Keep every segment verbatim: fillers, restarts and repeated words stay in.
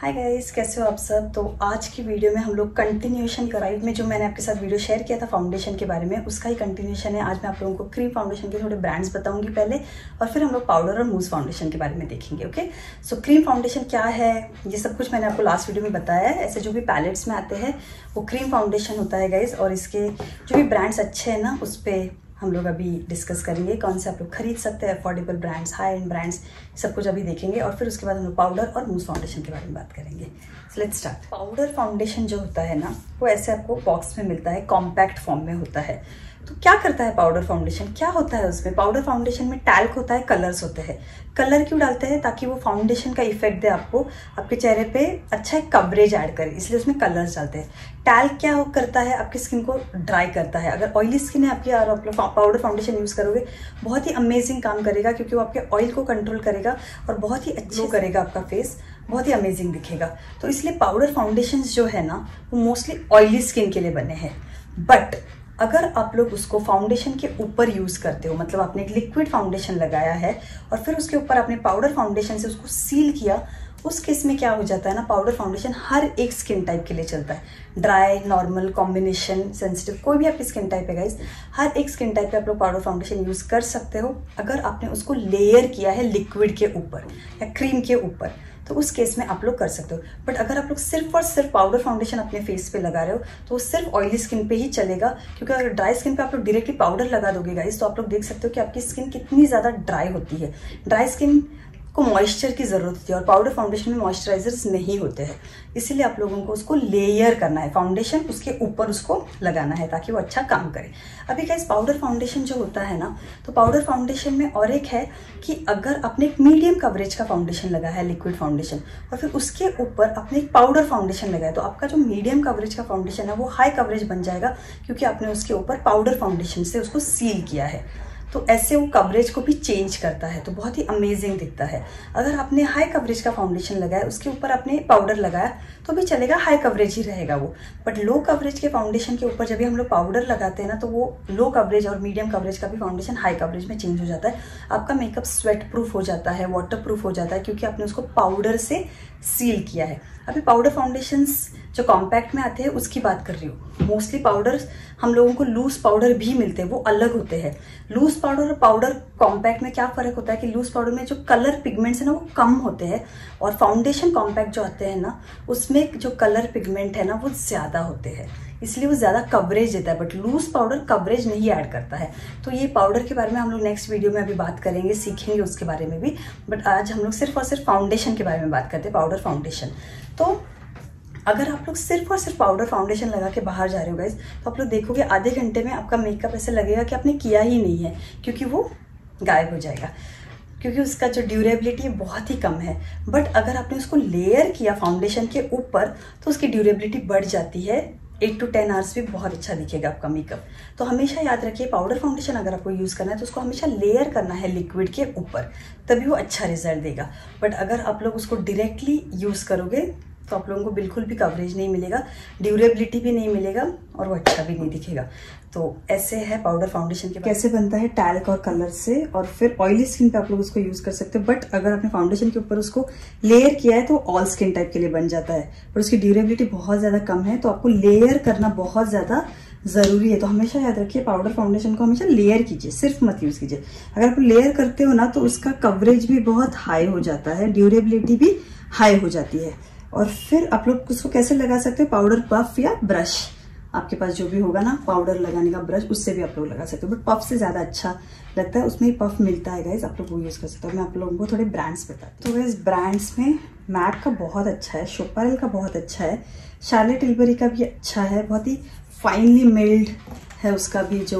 Hi guys, कैसे हो आप सब। तो आज की वीडियो में हम लोग कंटिन्यूएशन कराइट में जो मैंने आपके साथ वीडियो शेयर किया था फाउंडेशन के बारे में, उसका ही कंटिन्यूएशन है। आज मैं आप लोगों को क्रीम फाउंडेशन के थोड़े ब्रांड्स बताऊंगी पहले, और फिर हम लोग पाउडर और मूस फाउंडेशन के बारे में देखेंगे। ओके, सो क्रीम फाउंडेशन क्या है, ये सब कुछ मैंने आपको लास्ट वीडियो में बताया है। ऐसे जो भी पैलेट्स में आते हैं वो क्रीम फाउंडेशन होता है गाइज, और इसके जो भी ब्रांड्स अच्छे हैं ना उस पर हम लोग अभी डिस्कस करेंगे कौन से आप लोग खरीद सकते हैं, affordable brands, high end brands, सब कुछ अभी देखेंगे। और फिर उसके बाद हम लोग पाउडर और मूस फाउंडेशन के बारे में बात करेंगे। So let's start. Powder foundation जो होता है ना वो ऐसे आपको बॉक्स में मिलता है, कॉम्पैक्ट फॉर्म में होता है। तो क्या करता है पाउडर फाउंडेशन, क्या होता है उसमें? पाउडर फाउंडेशन में टैल्क होता है, कलर्स होते हैं। कलर क्यों डालते हैं? ताकि वो फाउंडेशन का इफेक्ट दे आपको, आपके चेहरे पे अच्छा एक कवरेज ऐड करे, इसलिए उसमें कलर्स डालते हैं। टैल्क क्या करता है? आपकी स्किन को ड्राई करता है। अगर ऑयली स्किन है आपकी और आप लोग पाउडर फाउंडेशन यूज करोगे बहुत ही अमेजिंग काम करेगा, क्योंकि वो आपके ऑयल को कंट्रोल करेगा और बहुत ही अच्छी करेगा, आपका फेस बहुत ही अमेजिंग दिखेगा। तो इसलिए पाउडर फाउंडेशन जो है ना वो मोस्टली ऑयली स्किन के लिए बने हैं। बट अगर आप लोग उसको फाउंडेशन के ऊपर यूज करते हो, मतलब आपने एक लिक्विड फाउंडेशन लगाया है और फिर उसके ऊपर आपने पाउडर फाउंडेशन से उसको सील किया, उस केस में क्या हो जाता है ना, पाउडर फाउंडेशन हर एक स्किन टाइप के लिए चलता है। ड्राई, नॉर्मल, कॉम्बिनेशन, सेंसिटिव, कोई भी आपकी स्किन टाइप है गाइज, हर एक स्किन टाइप पे आप लोग पाउडर फाउंडेशन यूज कर सकते हो, अगर आपने उसको लेयर किया है लिक्विड के ऊपर या क्रीम के ऊपर, तो उस केस में आप लोग कर सकते हो। बट अगर आप लोग सिर्फ और सिर्फ पाउडर फाउंडेशन अपने फेस पे लगा रहे हो तो वो सिर्फ ऑयली स्किन पे ही चलेगा, क्योंकि अगर ड्राई स्किन पे आप लोग डायरेक्टली पाउडर लगा दोगे गाइस तो आप लोग देख सकते हो कि आपकी स्किन कितनी ज़्यादा ड्राई होती है। ड्राई स्किन को मॉइस्चर की ज़रूरत होती है और पाउडर फाउंडेशन में मॉइस्चराइजर्स नहीं होते हैं, इसीलिए आप लोगों को उसको लेयर करना है, फाउंडेशन उसके ऊपर उसको लगाना है ताकि वो अच्छा काम करे। अभी गाइस पाउडर फाउंडेशन जो होता है ना, तो पाउडर फाउंडेशन में और एक है कि अगर आपने एक मीडियम कवरेज का फाउंडेशन लगाया है, लिक्विड फाउंडेशन, और फिर उसके ऊपर आपने एक पाउडर फाउंडेशन लगाया, तो आपका जो मीडियम कवरेज का फाउंडेशन है वो हाई कवरेज बन जाएगा, क्योंकि आपने उसके ऊपर पाउडर फाउंडेशन से उसको सील किया है। तो ऐसे वो कवरेज को भी चेंज करता है, तो बहुत ही अमेजिंग दिखता है। अगर आपने हाई कवरेज का फाउंडेशन लगाया, उसके ऊपर आपने पाउडर लगाया तो भी चलेगा, हाई कवरेज ही रहेगा वो। बट लो कवरेज के फाउंडेशन के ऊपर जब भी हम लोग पाउडर लगाते हैं ना, तो वो लो कवरेज और मीडियम कवरेज का भी फाउंडेशन हाई कवरेज में चेंज हो जाता है। आपका मेकअप स्वेट प्रूफ हो जाता है, वाटर प्रूफ हो जाता है, क्योंकि आपने उसको पाउडर से सील किया है। अभी पाउडर फाउंडेशंस जो कॉम्पैक्ट में आते हैं उसकी बात कर रही हूँ। मोस्टली पाउडर हम लोगों को लूज पाउडर भी मिलते हैं, वो अलग होते हैं। लूज पाउडर और पाउडर कॉम्पैक्ट में क्या फर्क होता है कि लूज पाउडर में जो कलर पिगमेंट्स है ना वो कम होते हैं, और फाउंडेशन कॉम्पैक्ट जो आते हैं ना उसमें जो कलर पिगमेंट है ना वो ज्यादा होते हैं, इसलिए वो ज्यादा कवरेज देता है। बट लूज पाउडर कवरेज नहीं ऐड करता है। तो ये पाउडर के बारे में हम लोग नेक्स्ट वीडियो में अभी बात करेंगे, सीखेंगे उसके बारे में भी। बट आज हम लोग सिर्फ और सिर्फ फाउंडेशन के बारे में बात करते हैं, पाउडर फाउंडेशन। तो अगर आप लोग सिर्फ और सिर्फ पाउडर फाउंडेशन लगा के बाहर जा रहे हो गाइज, तो आप लोग देखोगे आधे घंटे में आपका मेकअप ऐसे लगेगा कि आपने किया ही नहीं है, क्योंकि वो गायब हो जाएगा, क्योंकि उसका जो ड्यूरेबिलिटी बहुत ही कम है। बट अगर आपने उसको लेयर किया फाउंडेशन के ऊपर तो उसकी ड्यूरेबिलिटी बढ़ जाती है, एट टू टेन आवर्स भी बहुत अच्छा दिखेगा आपका मेकअप। तो हमेशा याद रखिए, पाउडर फाउंडेशन अगर आपको यूज़ करना है तो उसको हमेशा लेयर करना है लिक्विड के ऊपर, तभी वो अच्छा रिजल्ट देगा। बट अगर आप लोग उसको डायरेक्टली यूज़ करोगे तो आप लोगों को बिल्कुल भी कवरेज नहीं मिलेगा, ड्यूरेबिलिटी भी नहीं मिलेगा, और वो अच्छा भी नहीं दिखेगा। तो ऐसे है पाउडर फाउंडेशन के कैसे बनता है, टैल्क और कलर से, और फिर ऑयली स्किन पे आप लोग उसको यूज कर सकते हो। बट अगर आपने फाउंडेशन के ऊपर उसको लेयर किया है तो ऑल स्किन टाइप के लिए बन जाता है, पर उसकी ड्यूरेबिलिटी बहुत ज्यादा कम है, तो आपको लेयर करना बहुत ज्यादा जरूरी है। तो हमेशा याद रखिए, पाउडर फाउंडेशन को हमेशा लेयर कीजिए, सिर्फ मत यूज कीजिए। अगर आप लेयर करते हो ना तो उसका कवरेज भी बहुत हाई हो जाता है, ड्यूरेबिलिटी भी हाई हो जाती है। और फिर आप लोग उसको कैसे लगा सकते हो, पाउडर पफ या ब्रश, आपके पास जो भी होगा ना पाउडर लगाने का ब्रश, उससे भी आप लोग लगा सकते हो। बट पफ से ज्यादा अच्छा लगता है, उसमें ही पफ मिलता है गाइज, आप लोग वो यूज कर सकते हो। मैं आप लोगों को थोड़े ब्रांड्स बताती हूँ। तो गाइज ब्रांड्स में मैक का बहुत अच्छा है, शोपैरेल का बहुत अच्छा है, शार्लेट टिलबरी का भी अच्छा है, बहुत ही फाइनली मिल्ड है, उसका भी जो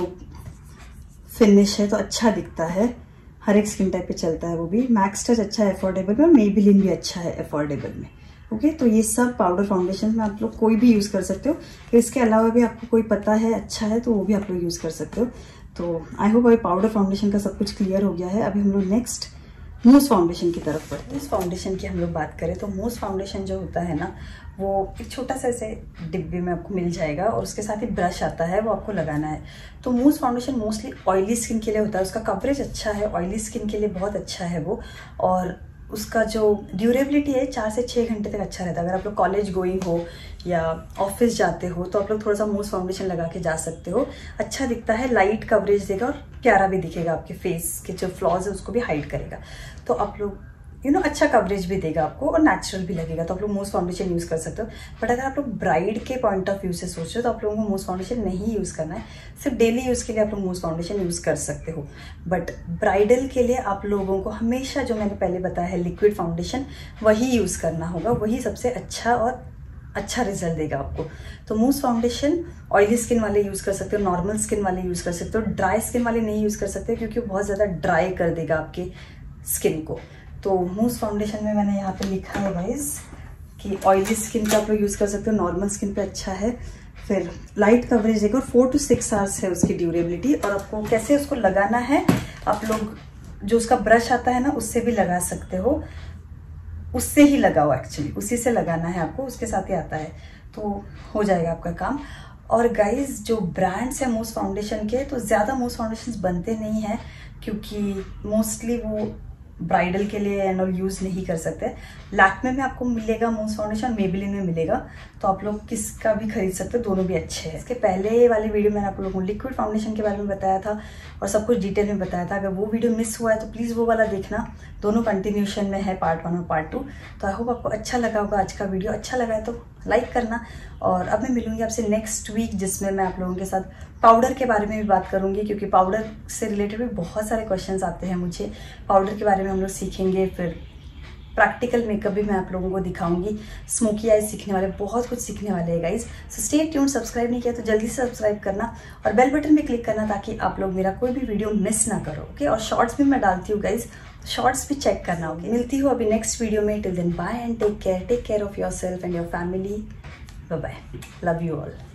फिनिश है तो अच्छा दिखता है, हर एक स्किन टाइप पे चलता है वो भी। मैक्स टच अच्छा है अफोर्डेबल में, और मेबेलिन भी अच्छा है अफोर्डेबल में। ओके okay, तो ये सब पाउडर फाउंडेशन में आप लोग कोई भी यूज कर सकते हो। तो इसके अलावा भी आपको कोई पता है अच्छा है तो वो भी आप लोग यूज कर सकते हो। तो आई होप अभी पाउडर फाउंडेशन का सब कुछ क्लियर हो गया है। अभी हम लोग नेक्स्ट मूस फाउंडेशन की तरफ बढ़ते हैं। मूस फाउंडेशन की हम लोग बात करें तो मूस फाउंडेशन जो होता है ना वो एक छोटा सा ऐसे डिब्बे में आपको मिल जाएगा, और उसके साथ ही ब्रश आता है, वो आपको लगाना है। तो mousse foundation mostly oily skin के लिए होता है, उसका कवरेज अच्छा है, ऑयली स्किन के लिए बहुत अच्छा है वो। और उसका जो ड्यूरेबिलिटी है चार से छः घंटे तक अच्छा रहता है। अगर आप लोग कॉलेज गोइंग हो या ऑफिस जाते हो तो आप लोग थोड़ा सा मूस फाउंडेशन लगा के जा सकते हो। अच्छा दिखता है, लाइट कवरेज देगा और प्यारा भी दिखेगा, आपके फेस के जो फ्लॉज है उसको भी हाइड करेगा। तो आप लोग यू नो अच्छा कवरेज भी देगा आपको और नेचुरल भी लगेगा, तो आप लोग मूस फाउंडेशन यूज़ कर सकते हो। बट अगर आप लोग ब्राइड के पॉइंट ऑफ व्यू से सोच रहे हो तो आप लोगों को मूस फाउंडेशन नहीं यूज़ करना है। सिर्फ डेली यूज़ के लिए आप लोग मूस फाउंडेशन यूज़ कर सकते हो, बट ब्राइडल के लिए आप लोगों को हमेशा जो मैंने पहले बताया है लिक्विड फाउंडेशन वही यूज़ करना होगा, वही सबसे अच्छा और अच्छा रिजल्ट देगा आपको। तो मूस फाउंडेशन ऑयली स्किन वाले यूज़ कर सकते हो, नॉर्मल स्किन वाले यूज़ कर सकते हो, ड्राई स्किन वाले नहीं यूज़ कर सकते क्योंकि वो बहुत ज़्यादा ड्राई कर देगा आपके स्किन को। तो मूस फाउंडेशन में मैंने यहाँ पे लिखा है गाइस कि ऑयली स्किन पे आप लोग यूज़ कर सकते हो, नॉर्मल स्किन पे अच्छा है, फिर लाइट कवरेज देगा और फोर टू सिक्स आवर्स है उसकी ड्यूरेबिलिटी। और आपको कैसे उसको लगाना है, आप लोग जो उसका ब्रश आता है ना उससे भी लगा सकते हो, उससे ही लगाओ, एक्चुअली उसी से लगाना है आपको, उसके साथ ही आता है, तो हो जाएगा आपका काम। और गाइज जो ब्रांड्स है मूस फाउंडेशन के, तो ज़्यादा मूस फाउंडेशन बनते नहीं हैं क्योंकि मोस्टली वो ब्राइडल के लिए एंड ऑल यूज़ नहीं कर सकते। लैक्मे में आपको मिलेगा मूस फाउंडेशन, मेबेलिन में मिलेगा, तो आप लोग किसका भी खरीद सकते हो, दोनों भी अच्छे हैं। इसके पहले वाले वीडियो में मैंने आप लोगों को लिक्विड फाउंडेशन के बारे में बताया था और सब कुछ डिटेल में बताया था। अगर वो वीडियो मिस हुआ है तो प्लीज़ वो वाला देखना, दोनों कंटिन्यूशन में है, पार्ट वन और पार्ट टू। तो आई होप आपको अच्छा लगा होगा आज का वीडियो। अच्छा लगा है तो लाइक करना। और अब मैं मिलूंगी आपसे नेक्स्ट वीक, जिसमें मैं आप लोगों के साथ पाउडर के बारे में भी बात करूंगी, क्योंकि पाउडर से रिलेटेड भी बहुत सारे क्वेश्चंस आते हैं मुझे। पाउडर के बारे में हम लोग सीखेंगे, फिर प्रैक्टिकल मेकअप भी मैं आप लोगों को दिखाऊंगी, स्मोकी आईज सीखने वाले, बहुत कुछ सीखने वाले हैं guys. So stay tuned. Subscribe नहीं किया तो जल्दी से सब्सक्राइब करना और बेल बटन पे क्लिक करना ताकि आप लोग मेरा कोई भी वीडियो मिस ना करो, ओके। और शॉर्ट्स भी मैं डालती हूँ गाइज, शॉर्ट्स भी चेक करना, ओके। मिलती हूँ अभी नेक्स्ट वीडियो में। Till then bye and take care, take care of your self and your family. Bye bye, love you all.